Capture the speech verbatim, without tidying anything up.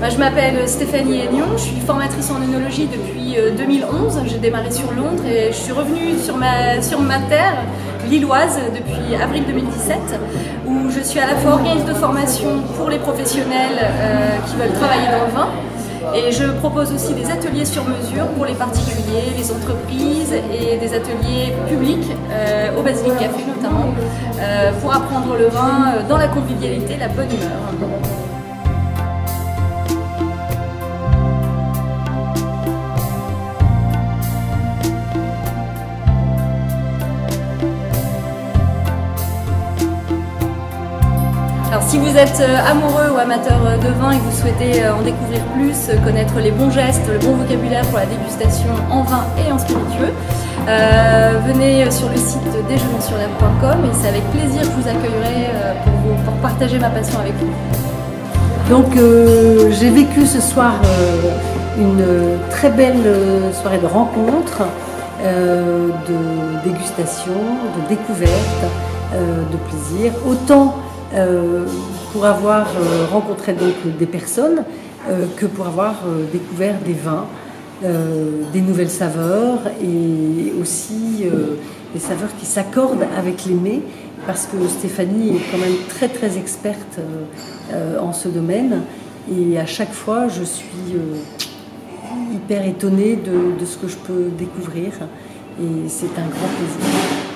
Je m'appelle Stéphanie Aignon, je suis formatrice en œnologie depuis deux mille onze. J'ai démarré sur Londres et je suis revenue sur ma, sur ma terre lilloise depuis avril deux mille dix-sept, où je suis à la fois organisme de formation pour les professionnels euh, qui veulent travailler dans le vin. Et je propose aussi des ateliers sur mesure pour les particuliers, les entreprises et des ateliers publics, euh, au Basilic Café notamment, euh, pour apprendre le vin dans la convivialité, la bonne humeur. Alors, si vous êtes amoureux ou amateur de vin et que vous souhaitez en découvrir plus, connaître les bons gestes, le bon vocabulaire pour la dégustation en vin et en spiritueux, euh, venez sur le site déjeunons sur l'herbe point com et c'est avec plaisir que je vous accueillerai pour, vous, pour partager ma passion avec vous. Donc euh, j'ai vécu ce soir euh, une très belle soirée de rencontres, euh, de dégustation, de découverte, euh, de plaisir, autant Euh, pour avoir euh, rencontré donc des personnes euh, que pour avoir euh, découvert des vins, euh, des nouvelles saveurs et aussi euh, des saveurs qui s'accordent avec les mets, parce que Stéphanie est quand même très très experte euh, euh, en ce domaine et à chaque fois je suis euh, hyper étonnée de, de ce que je peux découvrir et c'est un grand plaisir.